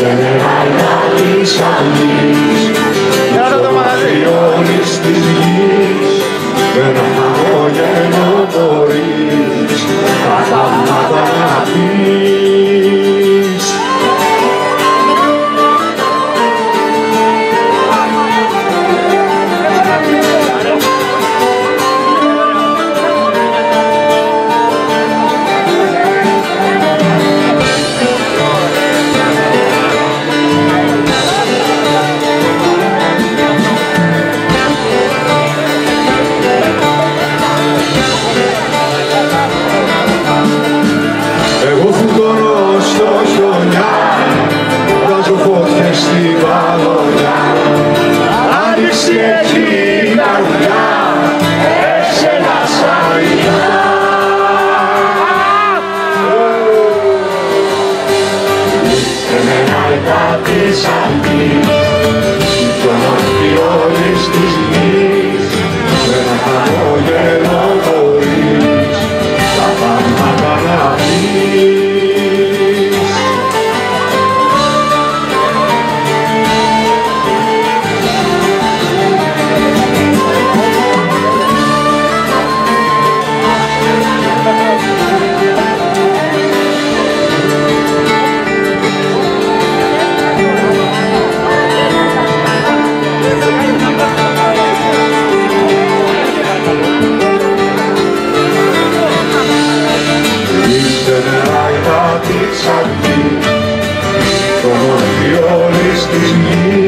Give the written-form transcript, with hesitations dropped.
Είστε νερά της αυλής, το μάτι όλης της γης, με ένα χαμόγελο μπορείς τα θαύματα να πεις. Της αυλής, το μάτι όλης της γης, με ένα χαμόγελο μπορείς τα θαύματα να πεις. Της αυλής, το μάτι όλης της γης,